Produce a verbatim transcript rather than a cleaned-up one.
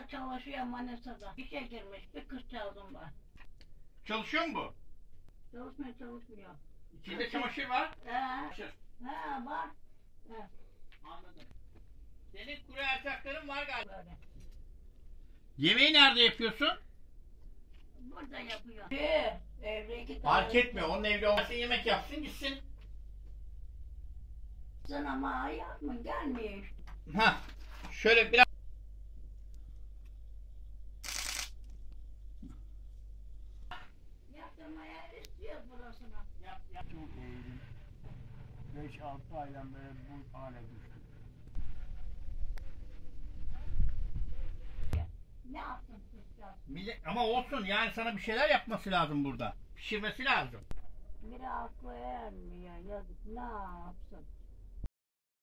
çalışıyor Manisa'da. İşe girmiş. Bir kız çaldım var. Çalışıyor mu bu? Çalışmıyor çalışmıyor. İçinde çamaşır var. He. Çamaşır. He var. He. Anladım. Senin kuru erzakların var galiba. Böyle. Yemeği nerede yapıyorsun? Burada yapıyor. Bir, evde iki tane. Fark etmiyor. Onun evde olmasın, yemek yapsın gitsin. Sen ama yapma gelmiyor işte. Hah. Şöyle biraz. Yaptırmaya istiyor burasına. Yap, yap. Çok eğilim. beş altı aydan beri bu hale düştüm. Ne yaptın kızcağız? Millet- Ama olsun yani sana bir şeyler yapması lazım burada. Pişirmesi lazım. Biri aklı ermiyor yazık ne yapsın.